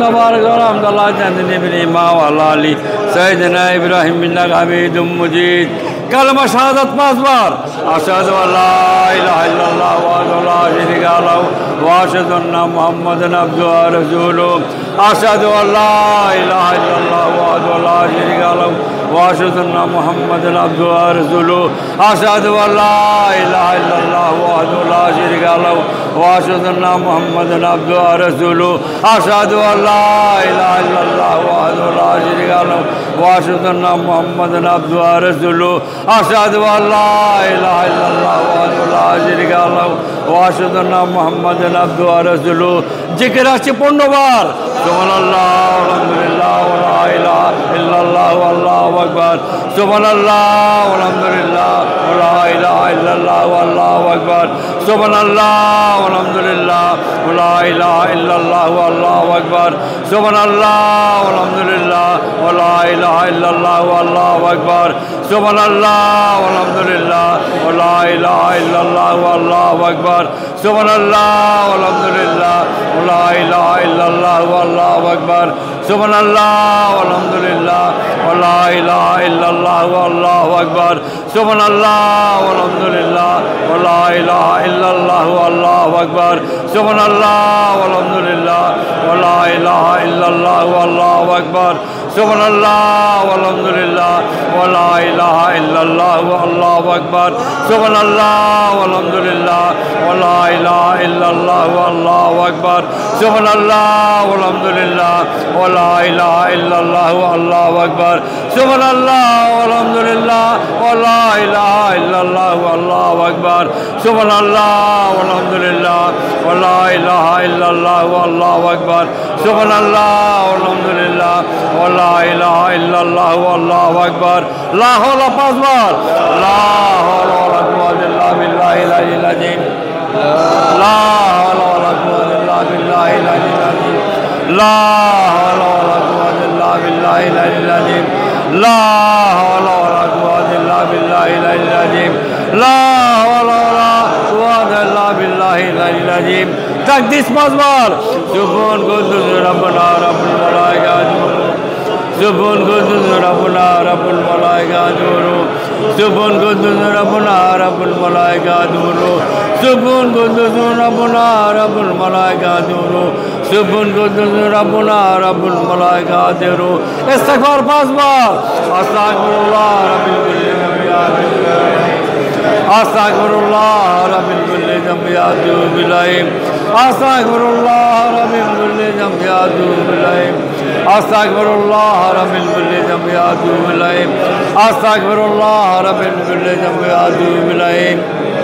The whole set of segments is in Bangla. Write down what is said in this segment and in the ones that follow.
وبارك على محمد الله جنة بنيما وعلى آله سيدنا إبراهيم إنك حميد مجيد كلمة شهادة مصبر أشهد أن لا إله إلا الله وحده لا شريك له وأشهد أن محمدا عبده ورسوله أشهد أن لا إله إلا الله وحده لا شريك له وأشهد أن محمدا عبده ورسوله أشهد أن لا إله إلا الله وحده لا شريك له وأشهد أن محمدا عبده ورسوله أشهد أن لا إله إلا الله وحده لا شريك له وأشهد أن محمدا عبده ورسوله أشهد أن لا إله إلا الله وحده لا شريك له وأشهد أن محمدا عبده ورسوله জিকির আছে 15 বার সুবহানাল্লাহ আলহামদুলিল্লাহ ওয়া লা ইলাহা ইল্লাল্লাহু আল্লাহু আকবার সুবহানাল্লাহ আলহামদুলিল্লাহ ওয়া লা ইলাহা ইল্লাল্লাহু আল্লাহু আকবার সুবহানাল্লাহ আলহামদুলিল্লাহ ওয়া লা ইলাহা ইল্লাল্লাহু আল্লাহু আকবার সুবহানাল্লাহ আলহামদুলিল্লাহ ওয়া লা ইলাহা ইল্লাল্লাহু আল্লাহু আকবার সুবহানাল্লাহ আলহামদুলিল্লাহ ওয়া লা ইলাহা ইল্লাল্লাহু আল্লাহু আকবার সুবহানাল্লাহ আলহামদুলিল্লাহ ওয়া লা ইলাহা ইল্লাল্লাহু আল্লাহু আকবার সুবহানাল্লাহ আলহামদুলিল্লাহ ওয়া লা ইলাহা ইল্লাল্লাহু আল্লাহু আকবার সুবহানাল্লাহ আলহামদুলিল্লাহ ওয়া লা ইলাহা ইল্লাল্লাহু আল্লাহু আকবার সুবহানাল্লাহ আলহামদুলিল্লাহ ওয়া লা ইলাহা ইল্লাল্লাহু আল্লাহু আকবার সুবহানাল্লাহ আলহামদুলিল্লাহ ওয়া লা ইলাহা ইল্লাল্লাহু আল্লাহু আকবার সুবহানাল্লাহ আলহামদুলিল্লাহ ওয়া লা ইলাহা ইল্লাল্লাহু আল্লাহু আকবার সুবহানাল্লাহ আলহামদুলিল্লাহ ওয়া লা ইলাহা ইল্লাল্লাহু আল্লাহু আকবার সুবহানাল্লাহ আলহামদুলিল্লাহ ওয়া লা ইলাহা ইল্লাল্লাহু আল্লাহু আকবার সুবহানাল্লাহ আলহামদুলিল্লাহ ওয়া লা ইলাহা ইল্লাল্লাহু আল্লাহু আকবার সুবহানাল্লাহ আলহামদুলিল্লাহ ওয়া লা ইলাহা ইল্লাল্লাহু আল্লাহু আকবার লা হাওলা 5 বার লা হাওলা ওয়া লা কুওয়াতা ইল্লা বিল্লাহিল আলিয়্যিল আযীম লা হাওলা ওয়া লা কুওয়াতা ইল্লা বিল্লাহিল আলিয়্যিল আযীম লা হাওলা ওয়া লা কুওয়াতা ইল্লা বিল্লাহিল আলিয়্যিল আযীম লা হাওলা ওয়া লা কুওয়াতা ইল্লা বিল্লাহিল আলিয়্যিল আযীম লা হাওলা ওয়া লা কুওয়াতা ইল্লা বিল্লাহিল আলিয়্যিল আযীম তাকদিস 5 বার সুবহান কুদ্দুস রাব্বুনা রাব্বুল মালায়েকাতু সুবহান কুদ্দুস রাব্বুনা রাব্বুল মালায়েকাতু সুবহান কুদ্দুস রাব্বুনা রাব্বুল মালায়েকাতু সুবহান কুদ্দুস রাব্বুনা রাব্বুল মালায়েকাতু সুবহান কুদ্দুস রাব্বুনা রাব্বুল মালায়েকাতু ইস্তিগফার 5 বার আস্তাগফিরুল্লাহ রাব্বিল কুল্লি যামবিয়াতি আস্তাগফিরুল্লাহ রাব্বিল কুল্লি যামবিয়াতি বিলাইম আস্তাগফিরুল্লাহ রাব্বিল কুল্লি যামবিয়াতি বিলাইম আস্তাগফিরুল্লাহ রাব্বিল কুল্লি যামবিয়াতি বিলাইম আস্তাগফিরুল্লাহ রাব্বিল কুল্লি যামবিয়াতি বিলাইম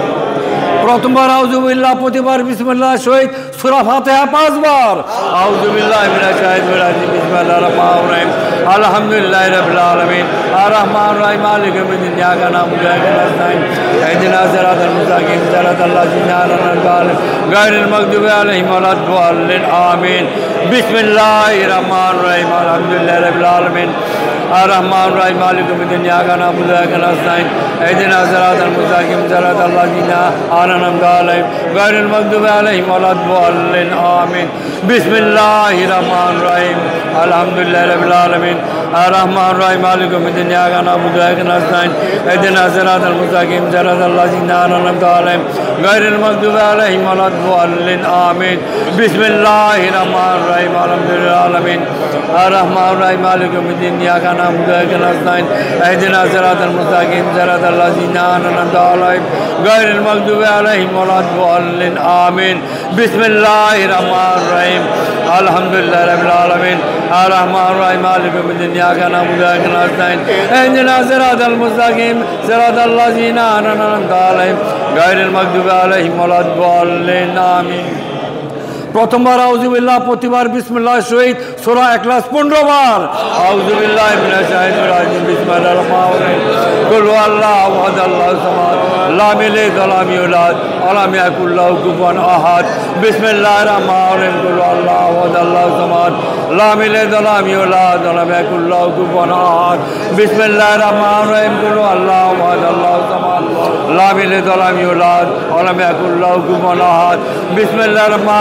প্রথমবার আউযুবিল্লাহ প্রতিবার বিসমিল্লাহ সহিত সূরা ফাতিহা 5 বার আউযুবিল্লাহি মিনাশ শাইতানির রাজিম বিসমিল্লাহির রহমানির রহিম আলহামদুলিল্লাহি রাব্বিল আলামিন আর রহমানির রহিম মালিকি ইয়াউমিদ্দিন ইয়্যাকা না'বুদু ওয়া ইয়্যাকা নাস্তাঈন ইহদিনাস সিরাতাল মুস্তাকিম সিরাতাল লাযিনা আন'আমতা আলাইহিম গায়রিল মাগদুবি আলাইহিম ওয়ালাদ-দাল্লিন আমিন বিসমিল্লাহির রহমানির রহিম আলহামদুলিল্লাহি রাব্বিল আলামিন আর রহমানির রহিম মালিকি ইয়াউমিদ্দিন ইয়্যাকা না'বুদু ওয়া ইয়্যাকা নাস্তাঈন ইহদিনাস সিরাতাল মুস্তাকিম সিরাতাল লাযিনা আন'আমতা আলাইহিম গায়রিল মাগদুবি আলাইহিম ওয়ালাদ-দাল্লিন আমিন বিসমিল্লাহির রহমানির রহিম আলহামদুলিল্লাহি রাব্বিল আলামিন আর রহমানির রহিম মালিকি ইয়াউমিদ্দিন ইয়্যাকা না'বুদু ওয়া ইয়্যাকা নাস্তাঈন ইহদিনাস সিরাতাল মুস্তাকিম সিরাতাল লাযিনা আন'আমতা আলাইহিম গায়রিল মাগদুবি আলাইহিম ওয়ালাদ-দাল্লিন আমিন বিসমিল্লাহির রহমানির রহিম আলহামদুলিল্লাহি আলামিন আর রহমানির রহিম মালিকি ইয়াউমিদ্দিন ইয়্যাকা না'বুদু ওয়া ইয়্যাকা নাস্তাঈন ইহদিনাস সিরাতাল মুস্তাকিম সিরাতাল লাযিনা আন'আমতা আলাইহিম গায়রিল মাগদুবি আলাইহিম ওয়ালাদ-দাল্লিন আমিন বিসমিল্লাহির রহমানির রহিম আলহামদুলিল্লাহি রাব্বিল আলামিন আর রহমানির রহিম মালিকি ইয়াউমিদ্দিন ইয়্যাকা না'বুদু ওয়া ইয়্যাকা নাস্তাঈন ইহদিনাস সিরাতাল মুস্তাকিম সিরাতাল লাযিনা আন'আমতা আলাইহিম গায়রিল মাগদুবি আলাইহিম ওয়ালাদ-দাল্লিন আমিন প্রথমবার আউযুবিল্লাহ প্রতিবার বিসমিল্লাহ সহিত সূরা ইখলাস 15 বার আউযুবিল্লাহি মিনাশ শাইতানির রাজিম বিসমিল্লাহির রহমানির রহিম কুল হুয়াল্লাহু আহাদ আল্লাহুস সামাদ লাম ইয়ালিদ ওয়া লাম ইউলাদ ওয়া লাম ইয়াকুল লাহু কুফুয়ান আহাদ বিসমিল্লাহির রহমানির রহিম কুল হুয়াল্লাহু আহাদ আল্লাহুস সামাদ লাম ইয়ালিদ ওয়া লাম ইউলাদ ওয়া লাম ইয়াকুল লাহু কুফুয়ান আহাদ বিসমিল্লাহির রহমানির রহিম কুল হুয়াল্লাহু আহাদ আল্লাহুস সামাদ লাম ইয়ালিদ ওয়া লাম ইউলাদ ওয়া লাম ইয়াকুল লাহু কুফুয়ান আহাদ বিসমিল্লাহির রহমানির রহিম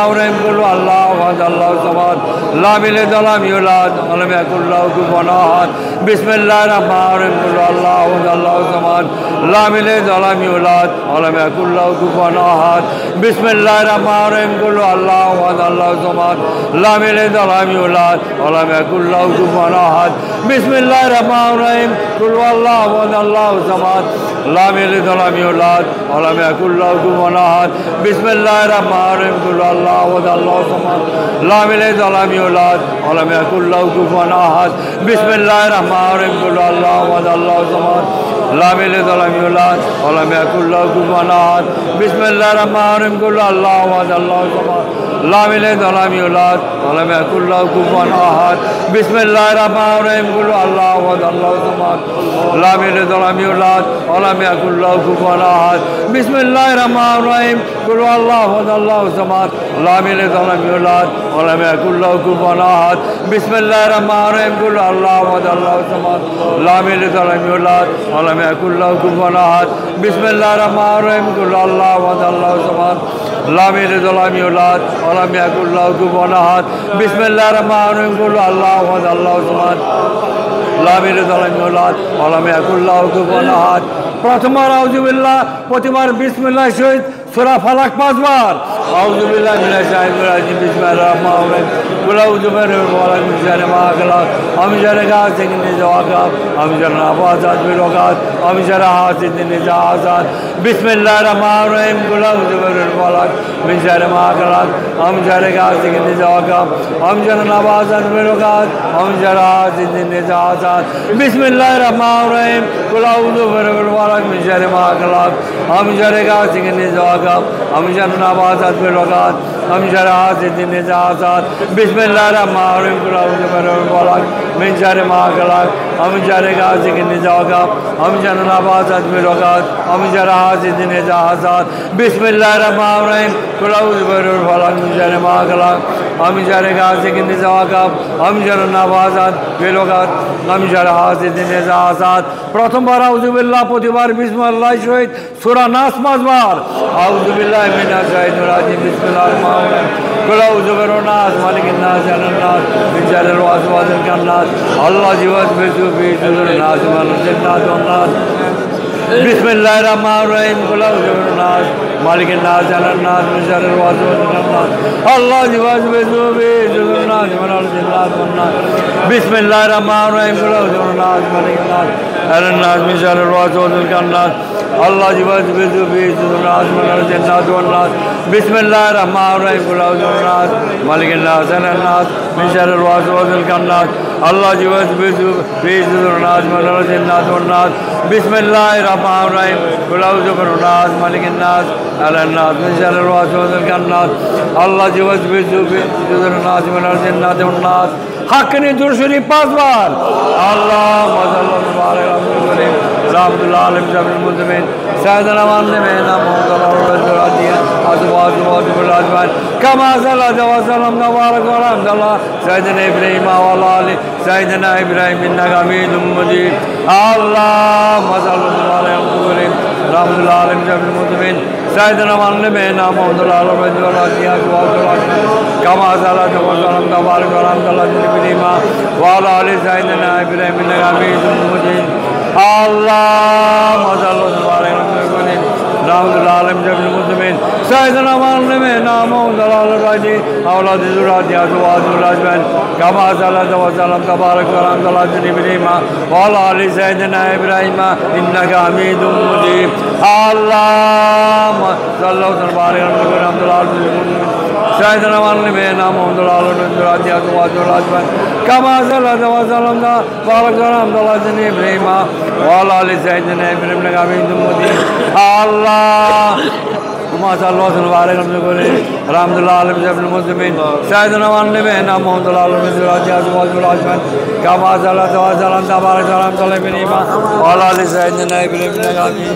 কুল আল্লাহু আহাদ আল্লাহু সামাদ লাম ইয়ালিদ ওয়া লাম ইউলাদ ওয়া লাম ইয়াকুল লাহু কুফুয়ান আহাদ বিসমিল্লাহির রহমানির রহিম কুল আল্লাহু আহাদ আল্লাহু সামাদ লাম ইয়ালিদ ওয়া লাম ইউলাদ ওয়া লাম ইয়াকুল লাহু কুফুয়ান আহাদ বিসমিল্লাহির রহমানির রহিম কুল আল্লাহু আহাদ আল্লাহু সামাদ লাম ইয়ালিদ ওয়া লাম ইউলাদ ওয়া লাম ইয়াকুল লাহু কুফুয়ান আহাদ বিসমিল্লাহির রহমানির রহিম কুল আল্লাহু আহাদ আল্লাহু সামাদ লাম ইয়ালিদ ওয়া লাম ইউলাদ ওয়া লাম ইয়াকুল লাহু কুফুয়ান আহাদ বিসমিল্লাহির রহমানির রহিম কুল আল্লাহু আহাদ আল্লাহু সামাদ লাম ইয়ালিদ ওয়া লাম ইউলাদ ওয়া লাম ইয়াকুল লাহু কুফুয়ান আহাদ বিসমিল্লাহির রহমানির রহিম কুল আল্লাহু আহাদ আল্লাহু সামাদ লাম ইয়ালিদ ওয়া লাম ইউলাদ ওয়া লাম ইয়াকুল লাহু কুফুয়ান আহাদ বিসমিল্লাহির রহমানির রহিম কুল আল্লাহু আহাদ আল্লাহু সামাদ লাম ইয়ালিদ ওয়া লাম ইউলাদ ওয়া লাম ইয়াকুল লাহু কুফুয়ান আহাদ বিসমিল্লাহির রহমানির রহিম কুল আল্লাহু আহাদ আল্লাহু সামাদ লাম ইয়ালিদ ওয়া লাম ইউলাদ ওয়া লাম ইয়াকুল লাহু কুফুয়ান আহাদ বিসমিল্লাহির রহমানির রহিম কুল আল্লাহু আহাদ আল্লাহু সামাদ লাম ইয়ালিদ ওয়া লাম ইউলাদ ওয়া লাম ইয়াকুল লাহু কুফুয়ান আহাদ বিসমিল্লাহির রহমানির রহিম কুল আল্লাহু আহাদ আল্লাহু সামাদ লাম ইয়ালিদ ওয়া লাম ইউলাদ ওয়া লাম ইয়াকুল লাহু কুফুয়ান আহাদ বিসমিল্লাহির রহমানির রহিম কুল আল্লাহু আহাদ আল্লাহু সামাদ লাম ইয়ালিদ ওয়া লাম ইউলাদ ওয়া লাম ইয়াকুল লাহু কুফুয়ান আহাদ বিসমিল্লাহির রহমানির রহিম কুল আল্লাহু আহাদ আল্লাহু সামাদ লাম ইয়ালিদ ওয়া লাম ইউলাদ ওয়া লাম ইয়াকুল লাহু কুফুয়ান আহাদ। প্রথমবার আউযুবিল্লাহ, প্রতিবার বিসমিল্লাহ সহিত সূরা ফালাক 5 বার। আউযুবিল্লাহি মিনাশ শাইতানির রাজিম বিসমিল্লাহির রহমানির রহিম কুল আউযু বিরাব্বিল ফালাক মিন শাররি মা খালাক ওয়া মিন শাররি গাসিকিন ইযা ওয়াকাব ওয়া মিন শাররি নাফাসাতি ফিল উকাদ ওয়া মিন শাররি হাসিদিন ইযা হাসাদ বিসমিল্লাহির রহমানির রহিম কুল আউযু বিরাব্বিল ফালাক মিন শাররি মা খালাক ওয়া মিন শাররি গাসিকিন ইযা ওয়াকাব ওয়া মিন শাররি নাফাসাতি ফিল উকাদ ওয়া মিন শাররি হাসিদিন ইযা হাসাদ বিসমিল্লাহির রহমানির রহিম কুল আউযু বিরাব্বিল ফালাক মিন শাররি মা খালাক ওয়া মিন শাররি গাসিকিন ইযা ওয়াকাব ওয়া মিন শাররি নাফাসাতি ফিল উকাদ ওয়া মিন শাররি হাসিদিন ইযা হাসাদ বিসমিল্লাহির রহমানির রহিম কুল আউযু বিরাব্বিল ফালাক মিন শাররি মা খালাক ওয়া মিন শাররি গাসিকিন ইযা ওয়াকাব ওয়া মিন শাররি নাফাসাতি ফিল উকাদ ওয়া মিন শাররি হাসিদিন ইযা হাসাদ বিসমিল্লাহির রহমানির রহিম কুল আউযু বিরাব্বিল ফালাক মিন শাররি মা খালাক ওয়া মিন শাররি গাসিকিন ইযা ওয়াকাব ওয়া মিন শাররি নাফাসাতি ফিল উকাদ ওয়া মিন শাররি হাসিদিন ইযা হাসাদ। প্রথমবার আউযুবিল্লাহ, প্রতিবার বিসমিল্লাহ সহিত সূরা নাস 5 বার। আউযুবিল্লাহি মিনাশ শাইতানির রাজিম বিসমিল্লাহির রহমানির রহিম কুল আউযু বিরাব্বিন নাস মালিকিন নাস ইলাহিন নাস মিন শাররিল ওয়াসওয়াসিল খান্নাস আল্লাযী ইউওয়াসওয়িসু ফি সুদুরিন নাস মিনাল জিন্নাতি ওয়ান নাস বিসমিল্লাহির রহমানির রহিম কুল আউযু বিরাব্বিন নাস মালিকিন নাস ইলাহিন নাস মিন শাররিল ওয়াসওয়াসিল খান্নাস আল্লাযী ইউওয়াসওয়িসু ফি সুদুরিন নাস মিনাল জিন্নাতি ওয়ান নাস বিসমিল্লাহির রহমানির রহিম কুল আউযু বিরাব্বিন নাস মালিকিন নাস ইলাহিন নাস মিন শাররিল ওয়াসওয়াসিল খান্নাস আল্লাযী ইউওয়াসওয়িসু ফি সুদুরিন নাস মিনাল জিন্নাতি ওয়ান নাস বিসমিল্লাহির রহমানির রহিম কুল আউযু বিরাব্বিন নাস মালিকিন নাস ইলাহিন নাস মিন শাররিল ওয়াসওয়াসিল খান্নাস আল্লাযী ইউওয়াসওয়িসু ফি সুদুরিন নাস মিনাল জিন্নাতি ওয়ান নাস বিসমিল্লাহির রহমানির রহিম কুল আউযু বিরাব্বিন নাস মালিকিন নাস ইলাহিন নাস মিন শাররিল ওয়াসওয়াসিল খান্নাস আল্লাযী ইউওয়াসওয়িসু ফি সুদুরিন নাস মিনাল জিন্নাতি ওয়ান নাস। হাক্কানি দুরূদ শরীফ 5 বার। আল্লাহুম্মা সাল্লি ওয়া বারিক আলা রাহমাতুল আলামিন জামিল মুসলিমিন সাইয়্যিদানা ওয়া নাবিয়িনা মুহাম্মাদিন ওয়া আলা আলিহি ওয়া সাহবিহি কামা সাল্লাল্লাহু ওয়া সাল্লাম ওয়া বারাকা আলা আবদিল্লাহ সাইয়্যিদিনা ইব্রাহিম ওয়া আলা আলি সাইয়্যিদিনা ইব্রাহিম ইন্নাকা হামিদুম মাজিদ। আল্লাহুম্মা সাল্লি ওয়া বারিক আলা রাহমাতুল আলামিন জামিল মুসলিমিন সাইয়্যিদানা ওয়া নাবিয়িনা মুহাম্মাদিন ওয়া আলা আলিহি ওয়া সাহবিহি কামা সাল্লাল্লাহু ওয়া সাল্লাম ওয়া বারাকা আলা আবদিল্লাহ ইব্রাহিম ওয়া আলা আলি সাইয়্যিদিনা ইব্রাহিম ইন্নাকা হামিদুম মাজিদ। اللهم صل وسلم على محمد رحمة العالمين جميع المسلمين سيدنا وعلمنا محمد الراشد أولاد ذريته أزواج الأجمعين كما صليت وسلم تبارك ورحمة الله إبراهيم وعلى آل سيدنا إبراهيم إنك حميد مجيد. اللهم صل وسلم على محمد رحمة العالمين سيدنا وعلمنا محمد ذريته أزواج الأجمعين كما صليت وسلم تبارك ورحمة الله إبراهيم وعلى آل سيدنا إبراهيم إنك حميد مجيد. الله اللهم صل وسلم على رحمة الله على المسلمين سيدنا وعلمنا محمد ذريته أزواج الأجمعين كما صليت وسلم تبارك ورحمة الله إبراهيم وعلى آل سيدنا إبراهيم إنك حميد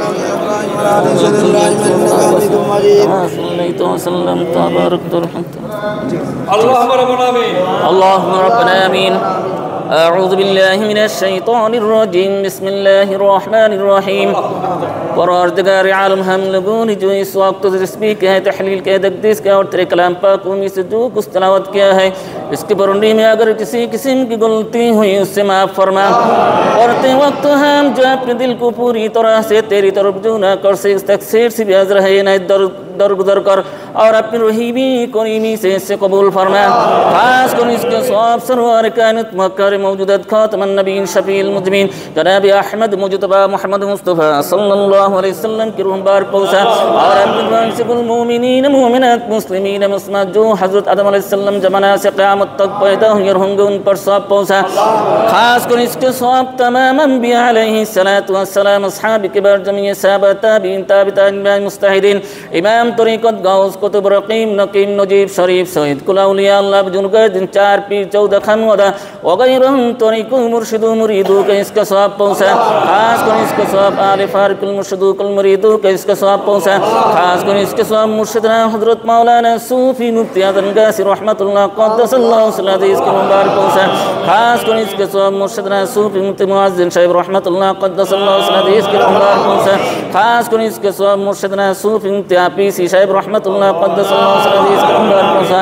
صليت وسلم تبارك ورحمة اللهم ربنا آمين. اللهم ربنا آمين. أعوذ بالله من الشيطان الرجيم بسم الله الرحمن الرحيم परवरदिगार आलम हम लोगों ने जो इस वक्त तस्बीह का है तहलील का है तक़दीस का और तेरे कलाम पाक में से जो कुछ तिलावत किया है इसके बरंडी में अगर किसी किस्म की गलती हुई उससे माफ़ फरमा और ते वक्त हम जो अपने दिल को पूरी तरह से तेरी तरफ जो ना कर से इस तकसीर से भी हज़र है ना दरगुदर कर और अपनी रहीमी करीमी से इससे कबूल फरमा खास कर इसके सवाब सरवार कायनात मक्कर मौजूदत खातमन नबीन शफील मुजमीन जनाब अहमद मुजतबा मोहम्मद मुस्तफ़ा सल्लल्लाहु अलैहि वसल्लम की रूह बार पहुँचा और अपने कुल मोमिनीन मोमिनात मुस्लिमीन मुस्लिमात जो हज़रत आदम अलैहिस्सलाम ज़माना से क़यामत तक पैदा हुए होंगे उन पर सवाब पहुँचा खास कर इसके सवाब तमाम अंबिया अलैहिस्सलातु वस्सलाम अस्हाब किबार जमीए सहाबा ताबीन ताबिईन मुस्ताहिदीन इमाम तरीक़त गौस कुतुब रक़ीम नकीम नजीब शरीफ सईद कुल औलिया अल्लाह बुजुर्ग दिन चार पीर 14 खनवदा वगैरहुम तरीक़ु मुर्शिदु मुरीदु के इसका सवाब पहुँचा खास कर इसका सवाब आले फारिकुल मुर्शिदु कुल मुरीदु के इसका सवाब पहुँचा खास कर इसके सवाब मुर्शिदना हज़रत मौलाना सूफ़ी मुफ्ती आज़म गासी रहमतुल्लाह क़द्दसल्लाहु सिर्रहु इसके मुबारक पहुँचा खास कर इसके सवाब मुर्शिदना सूफ़ी मुफ्ती मुअज़्ज़िन शैख़ रहमतुल्लाह क़द्दसल्लाहु सिर्रहु इसके मुबारक पहुँचा खास कर इसके सवाब मुर्शिदना सूफ़ी मुफ्ती आपीसी शैख़ रहमतुल्लाह क़द्दसल्लाहु सिर्रहु इसके मुबारक पहुँचा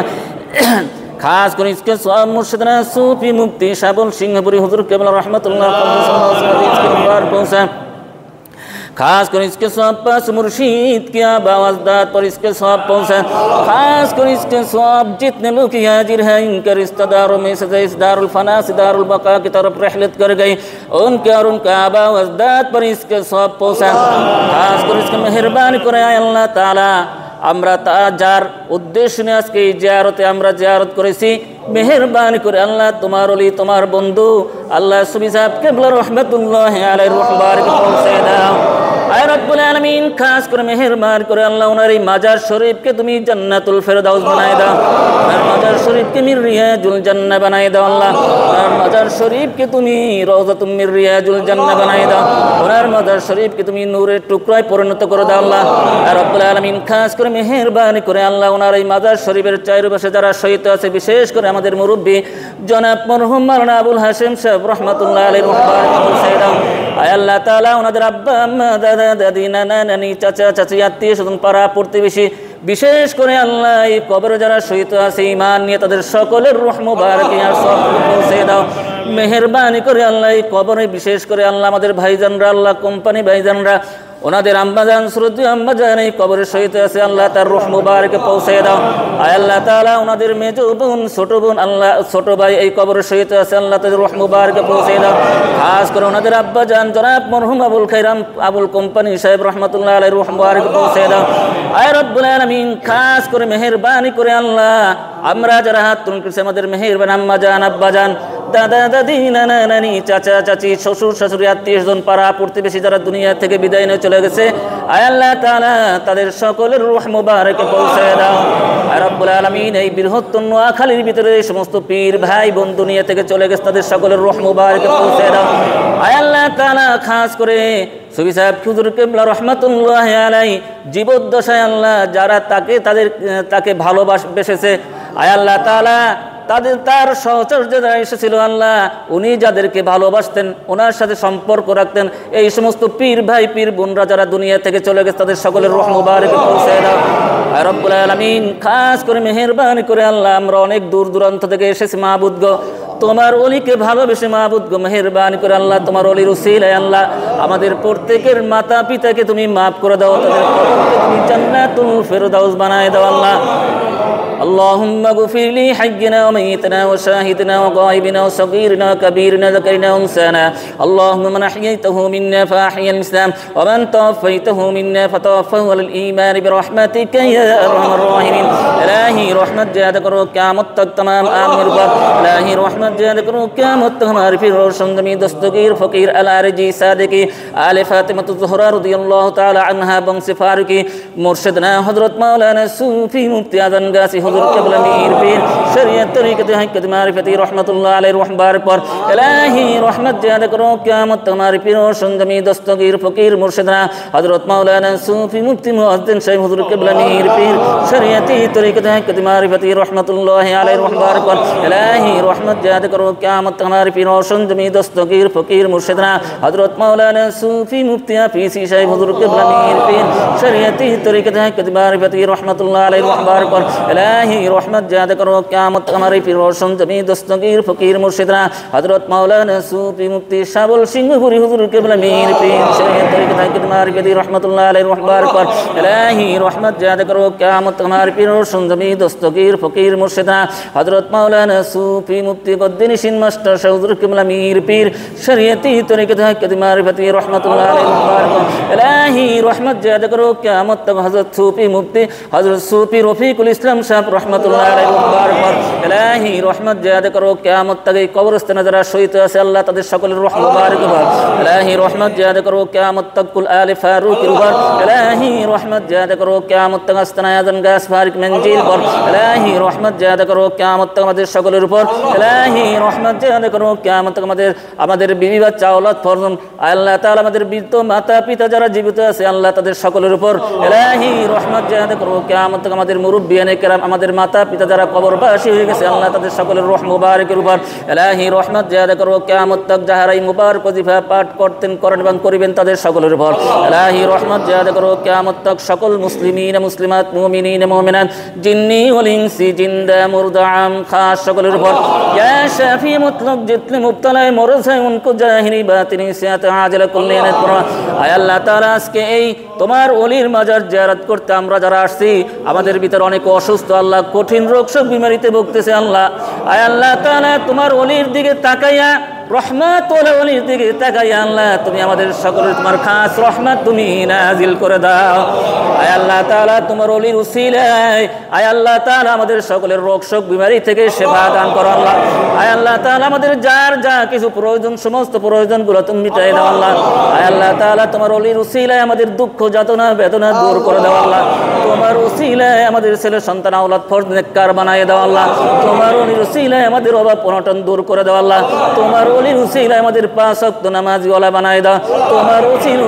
खास कर इसके सवाब मुर्शिदना सूफ़ी मुफ्ती शाबुल सिंहपुरी हुज़ूर क़िबला रहमतुल्लाह क़द्दसल्लाहु सिर्रहु इसके मुबारक पहुँचा खास कर इसके सवाब पास मुर्शीद की आवाज़दात पर इसके सवाब पहुँचा खास कर इसके सवाब जितने लोग हाजिर हैं इनके रिश्तेदारों में से इस दारुल फना से दारुल बका की तरफ रहलत कर गई उनके और उनका आवाज़दात पर इसके सवाब पहुँचा खास कर इसके मेहरबानी करे अल्लाह ताला আমরা যার উদ্দেশ্য নিয়ে আজকে এই জিয়ারতে আমরা জিয়ারত করেছি মেহেরবানি করে আল্লাহ তোমার ওলি তোমার বন্ধু আল্লাহ সুবি সাহেব কিবলা রাহমাতুল্লাহ আলাইহি রহবারকে পৌঁছে দাও আয় রব্বুল আলামিন খাস করে মেহেরবানি করে আল্লাহ ওনার এই মাজার শরীফকে তুমি জান্নাতুল ফেরদাউস বানায় দাও আর মাজার শরীফকে মির রিয়াজুল জান্নাহ বানায় দাও আল্লাহ আর মাজার শরীফকে তুমি রওজাতুম মির রিয়াজুল জান্নাহ বানায় দাও ওনার মাজার শরীফকে তুমি নূরের টুকরায় পরিণত করে দাও আল্লাহ আর রব্বুল আলামিন খাস করে মেহেরবানি করে আল্লাহ ওনার এই মাজার শরীফের চারপাশে যারা শহীদ আছে বিশেষ করে আমাদের মুরব্বী জনাব মরহুম মাওলানা আবুল হাশিম সাহেব রহমাতুল্লাহ আলাইহি রহমাতুল্লাহ পৌঁছে দাও আয় আল্লাহ তাআলা ওনাদের আব্বা আম্মা দাদা দাদি নানা নানি চাচা চাচি আত্মীয় স্বজন পাড়া প্রতিবেশী বিশেষ করে আল্লাহ এই কবরে যারা শহীদ আছে ঈমান নিয়ে তাদের সকলের রূহ মুবারক আর সব পৌঁছে দাও মেহেরবানি করে আল্লাহ এই কবরে বিশেষ করে আল্লাহ আমাদের ভাইজানরা আল্লাহ কোম্পানি ভাইজানরা ওনাদের আম্মাজান শ্রদ্ধেয় আম্মাজান এই কবরে শহীদ আছে আল্লাহ তার রূহ মুবারকে পৌঁছে দাও আয় আল্লাহ তাআলা ওনাদের মেজো বোন ছোট বোন আল্লাহ ছোট ভাই এই কবরে শহীদ আছে আল্লাহ তাদের রূহ মুবারকে পৌঁছে দাও খাস করে ওনাদের আব্বাজান জনাব মরহুম আবুল খাইরাম আবুল কোম্পানি সাহেব রহমাতুল্লাহ আলাইহি রূহ মুবারকে পৌঁছে দাও আয় রব্বুল আলামিন খাস করে মেহেরবানি করে আল্লাহ আমরা যারা হাত তুলে করেছি আমাদের মেহেরবান আম্মাজান আব্বাজান দাদা দাদি নানা নানি চাচা চাচি শ্বশুর শাশুড়ি আত্মীয় স্বজন পাড়া প্রতিবেশী যারা দুনিয়া থেকে বিদায় নিয়ে চলে গেছে আয় আল্লাহ তাআলা তাদের সকলের রূহ মুবারকে পৌঁছে দাও আয় রব্বুল আলামিন এই বৃহত্তম নোয়াখালীর ভিতরে এই সমস্ত পীর ভাই বোন দুনিয়া থেকে চলে গেছে তাদের সকলের রূহ মুবারকে পৌঁছে দাও আয় আল্লাহ তাআলা খাস করে সুবি সাহেব হুজুর কিবলা রাহমাতুল্লাহ আলাইহি জীবদ্দশায় আল্লাহ যারা তাকে ভালোবেসেছে আয় আল্লাহ তাআলা তার সহচর্য যারা এসেছিল আল্লাহ উনি যাদেরকে ভালোবাসতেন ওনার সাথে সম্পর্ক রাখতেন এই সমস্ত পীর ভাই পীর বোনরা যারা দুনিয়া থেকে চলে গেছে তাদের সকলের রূহ মুবারকে পৌঁছে দাও আর রব্বুল আলামিন খাস করে মেহেরবানি করে আল্লাহ আমরা অনেক দূর দূরান্ত থেকে এসেছি মাহবুদ গো তোমার ওলিকে ভালোবেসে মাহবুদ গো মেহেরবানি করে আল্লাহ তোমার ওলির উসিলায় আল্লাহ আমাদের প্রত্যেকের মাতা পিতাকে তুমি মাফ করে দাও তাদের কবরকে তুমি জান্নাতুল ফেরদাউস বানায় দাও আল্লাহ اللهم اغفر لي حينا وميتنا وشاهدنا وغائبنا وصغيرنا وكبيرنا ذكرنا وانثانا اللهم من احييته منا فاحيا الاسلام ومن توفيته منا فتوفه على الايمان برحمتك يا ارحم الراحمين الهی رحمت زیادہ کرو قیامت تک تمام عامر پر الہی رحمت زیادہ کرو قیامت تک ہمارے پھر روشن زمین دستگیر فقیر الارجی صادقی آل فاطمہ الزہرا رضی اللہ تعالی عنہا بنص فاروقی مرشدنا حضرت مولانا صوفی مفتی اعظم गासी हुजूर क़िबला मीर पीर शरीयत तरीक़त हक़ीक़त मारिफती रहमतुल्लाह अलैहि रहमबारक पर इलाही रहमत ज़्यादा करो क़यामत हमारे पीर और संजमी दस्तगीर फ़कीर मुर्शिदना हज़रत मौलाना सूफ़ी मुफ्ती मुअज़्ज़िन शेख हुजूर क़िबला मीर पीर शरीयती तरीक़त हक़ीक़त मारिफती रहमतुल्लाह अलैहि रहमबारक पर इलाही रहमत ज़्यादा करो क़यामत हमारे पीर और संजमी दस्तगीर फ़कीर मुर्शिदना हज़रत मौलाना सूफ़ी मुफ्ती हफ़ीज़ी शेख हुजूर क़िबला मीर पीर शरीयती तरीक़त हक़ीक़त मारिफती रहमतुल्लाह अलैहि रहमबारक पर इलाही रहमत ज़्यादा करो क़यामत हमारे पीर और संजमी दस्तगीर फ़कीर मुर्शिदना हज़रत मौलाना सूफ़ी मुफ्ती शाबुल सिंहपुरी हुजूर क़िबला मीर पीर शरीयत तरीक़त हक़ीक़त मारिफती रहमतुल्लाह अलैहि रहमबारक पर इलाही रहमत ज़्यादा करो क़यामत हमारे पीर और संजमी दस्तगीर फ़कीर मुर्शिदना हज़रत मौलाना सूफ़ी मुफ्ती गद्दीनिशिन मास्टर शेख हुजूर क़िबला मीर पीर शरीयती तरीक़त हक़ीक़त मारिफती रहमतुल्लाह अलैहि रहमबारक पर इलाही रहमत ज़्यादा करो क़यामत तक हज़रत सूफ़ी मुफ्ती हज़रत सूफ़ी रफ़ीकुल इस्लाम साहब रहमतुल्लाह अलैहि रहमबारक पर इलाही रहमत ज़्यादा करो क़यामत तक এই কবরস্থানে যারা শহীদ আছে আল্লাহ তাদের সকলের রহ মুবারক কর ইলাহি রহমত ज़्यादा करो क़यामत तक कुल आले फारूक पर इलाही रहमत ज़्यादा करो क़यामत तक आस्ताना आज़म गास फारिक मंजिल पर इलाही रहमत ज़्यादा करो क़यामत तक আমাদের সকলের উপর इलाही रहमत ज़्यादा करो क़यामत तक আমাদের বিবি বাচ্চা আওলাদ ফরজন আল্লাহ তাআলা আমাদের বৃদ্ধ মাতা পিতা যারা জীবিত আছে আল্লাহ তাদের সকলের উপর ইলাহি रहमत ज़्यादा करो क़यामत तक আমাদের মুরব্বিয়ানে কেরাম আমাদের মাতা পিতা যারা কবরবাসী হয়ে গেছে আল্লাহ তাদের সকলের রহ মুবারকের উপর इलाही रहमत ज़्यादा करो क़यामत तक যাহারাই মুবারক ওজিফা পাঠ করতেন করেন এবং করিবেন তাদের সকলের উপর इलाही रहमत ज़्यादा करो क़यामत तक সকল মুসলিমিন মুসলিমাত মুমিনিন মুমিনাত জিন্নি ওয়াল ইনসি জিন্দা মুরদা আম খাস সকলের উপর ইয়া শাফি মুতলাক জিতনে মুবতলায়ে মরজ है उनको জাহিরি বাতিনি সিয়াত আজল কুল্লিয়াত পর আয় আল্লাহ তাআলা আজকে এই তোমার ওলির মাজার জিয়ারত করতে আমরা যারা আসছি আমাদের ভিতর অনেক অসুস্থ আল্লাহ কঠিন রোগ সব বিমারিতে ভুগতেছে আল্লাহ আয় আল্লাহ তাআলা তোমার ওলির দিকে তাকাইয়া রহমত ওলির দিকে তাকাইয়া আল্লাহ তুমি আমাদের সকলের তোমার খাস রহমত তুমি নাজিল করে দাও আয় আল্লাহ তাআলা তোমার ওলির উসিলায় আয় আল্লাহ তাআলা আমাদের সকলের রোগ শোক বিমারি থেকে শিফা দান করো আল্লাহ আয় আল্লাহ তাআলা আমাদের যার যা কিছু প্রয়োজন সমস্ত প্রয়োজনগুলো তুমি মিটাই দাও আল্লাহ আয় আল্লাহ তাআলা তোমার ওলির উসিলায় আমাদের দুঃখ যাতনা বেদনা দূর করে দাও আল্লাহ তোমার উসিলায় আমাদের ছেলে সন্তান আওলাদ ফরজ নেককার বানায় দাও আল্লাহ তোমার ওলির উসিলায় আমাদের অভাব অনটন দূর করে দাও আল্লাহ তোমার ওলির উসিলায় আমাদের পাঁচ ওয়াক্ত নামাজওয়ালা বানায় দাও তোমার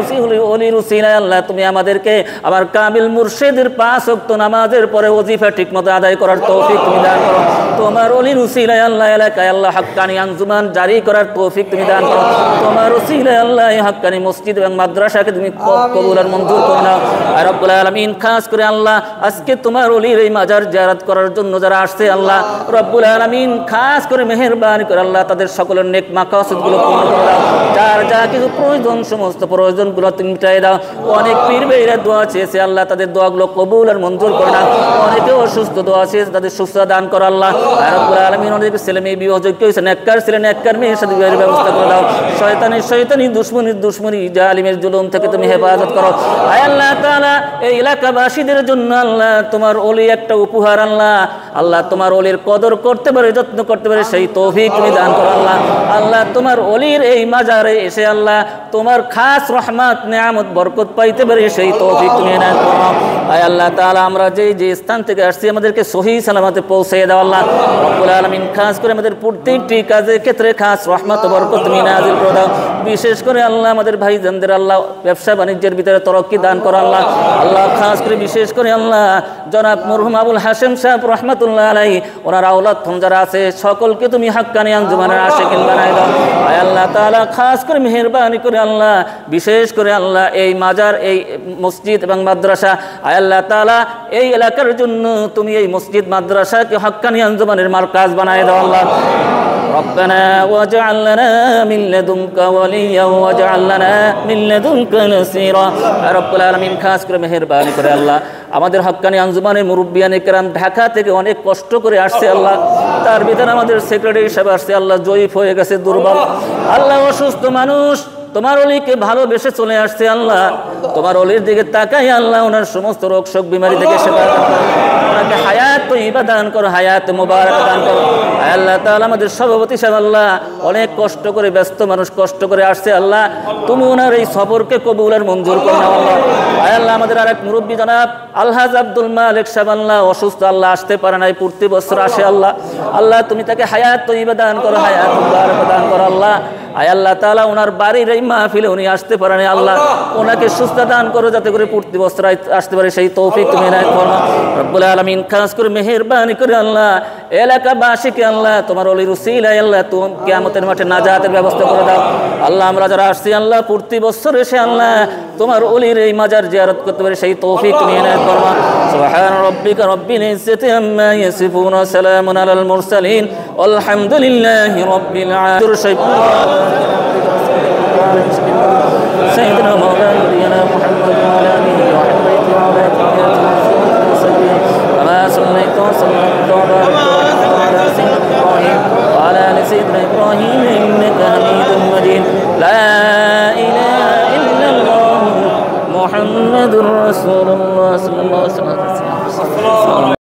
ওলির উসিলায় আল্লাহ তুমি আমাদেরকে আমার কামিল মুর্শিদের পাঁচ ওয়াক্ত নামাজের পরে ওজিফা ঠিকমতো আদায় করার তৌফিক তুমি দান করো তোমার ওলির উসিলায় আল্লাহ এলাকায় আল্লাহ হাক্কানি আঞ্জুমান জারি করার তৌফিক তুমি দান করো তোমার উসিলায় আল্লাহ এই হাক্কানি মসজিদ এবং মাদ্রাসাকে তুমি কবুল আর মঞ্জুর করে নাও আর রব্বুল আলামিন খাস করে আল্লাহ আজকে তোমার ওলির এই মাজার জিয়ারত করার জন্য যারা আসছে আল্লাহ রব্বুল আলামিন খাস করে মেহেরবানি করে আল্লাহ তাদের সকলের নেক মাকাসিদগুলো পূর্ণ করে দাও যার যা কিছু প্রয়োজন সমস্ত প্রয়োজনগুলো তুমি মিটাই দাও অনেক পীর বেরা দোয়া চেয়েছে আল্লাহ তাদের দোয়াগুলো কবুল আর মঞ্জুর করে নাও অনেকে অসুস্থ দোয়া চেয়েছে তাদের সুস্থতা দান করো আল্লাহ আর রব্বুল আলামিন অনেক ছেলে মেয়ে বিবাহযোগ্য হয়েছে নেককার ছেলে নেককার মেয়ের সাথে বিবাহের ব্যবস্থা করে দাও শয়তানি দুশ্মনী জালিমের জুলুম থেকে তুমি হেফাজত করো আয় আল্লাহ তাআলা এই এলাকাবাসীদের জন্য আল্লাহ তোমার ওলি একটা উপহার আল্লাহ আল্লাহ তোমার ওলির কদর করতে পারে যত্ন করতে পারে সেই তৌফিক তুমি দান করো আল্লাহ আল্লাহ তোমার ওলির এই মাজারে এসে আল্লাহ তোমার খাস রহমত নিয়ামত বরকত পাইতে পারে সেই তৌফিক তুমি দান করো আয় আল্লাহ তাআলা আমরা যে স্থান থেকে আসছি আমাদেরকে সহি সালামতে পৌঁছে দাও আল্লাহ রব্বুল আলামিন খাস করে আমাদের প্রত্যেকটি কাজের ক্ষেত্রে খাস রহমত বরকত তুমি নাজিল করে দাও বিশেষ করে আল্লাহ আমাদের ভাইজানদের আল্লাহ ব্যবসা বাণিজ্যের ভিতরে তরক্কি দান করো আল্লাহ আল্লাহ খাস করে বিশেষ করে আল্লাহ জনাব মরহুম আবুল হাশেম সাহেব রহমাতুল্লাহ আলাইহি ওনার আওলাদ যারা আছে সকলকে তুমি হাক্কানি আঞ্জুমানের আশিকিন বানায় দাও আয় আল্লাহ তাআলা খাস করে মেহেরবানি করে আল্লাহ বিশেষ করে আল্লাহ এই মাজার এই মসজিদ এবং মাদ্রাসা আয় আল্লাহ তাআলা এই এলাকার জন্য তুমি এই মসজিদ মাদ্রাসাকে হাক্কানি আঞ্জুমানের মারকাজ বানায় দাও আল্লাহ ربنا واجعل لنا من لدنك وليا واجعل لنا من لدنك نصيرا رب العالمين খাস করে মেহেরবানি করে আল্লাহ আমাদের হাক্কানি আঞ্জুমানের মুরব্বিয়ানে কেরাম ঢাকা থেকে অনেক কষ্ট করে আসছে আল্লাহ তার ভিতরে আমাদের সেক্রেটারি সাহেব আসছে আল্লাহ জয়ীফ হয়ে গেছে দুর্বল আল্লাহ অসুস্থ মানুষ তোমার ওলিকে ভালোবেসে চলে আসছে আল্লাহ তোমার ওলির দিকে তাকাই আল্লাহ ওনার সমস্ত রোগ শোক বিমারি থেকে সেবা তাকে হায়াত তৈবা দান করো, হায়াত মুবারক দান করো। আয় আল্লাহ তাআলা আমাদের সভাপতি সাহেব আল্লাহ অনেক কষ্ট করে, ব্যস্ত মানুষ কষ্ট করে আসছে আল্লাহ, তুমি ওনার এই সফরকে কবুল আর মঞ্জুর করে নাও আল্লাহ। আয় আল্লাহ আমাদের আরেক মুরব্বী জনাব আলহাজ আব্দুল মালিক সাহেব আল্লাহ অসুস্থ আল্লাহ, আসতে পারে নাই, প্রতি বছর আসে আল্লাহ। আল্লাহ তুমি তাকে হায়াত তৈবা দান করো, হায়াত মুবারক দান করো আল্লাহ। আয় আল্লাহ তাআলা ওনার বাড়ির এই মাহফিলে উনি আসতে পারে নাই আল্লাহ, ওনাকে সুস্থ দান করো যাতে করে প্রতি বছর আসতে পারে, সেই তৌফিক তুমি এনায়েত করো রব্বুল আলামিন। খাস করে মেহেরবানি করে আল্লাহ এলাকাবাসীকে আল্লাহ তোমার ওলির উসিলায় আল্লাহ তুমি কিয়ামতের মাঠে নাজাতের ব্যবস্থা করে দাও আল্লাহ। আমরা যারা আসছি আল্লাহ প্রতি বছর এসে আল্লাহ তোমার ওলির এই মাজার জিয়ারত করতে পারে, সেই তৌফিক তুমি এনায়েত করো। সুবহান রাব্বিকা রাব্বিল ইজ্জাতি আম্মা ইয়াসিফুন ওয়া সালামুন আলাল মুরসালিন আলহামদুলিল্লাহি রাব্বিল আলামিন। سيدنا مولانا نبينا محمد وعلى اله وصحبه وعلى كما صليت وسلمت وباركت على سيدنا ابراهيم وعلى ال سيدنا ابراهيم انك حميد مجيد. لا اله الا الله محمد رسول الله صلى الله عليه وسلم.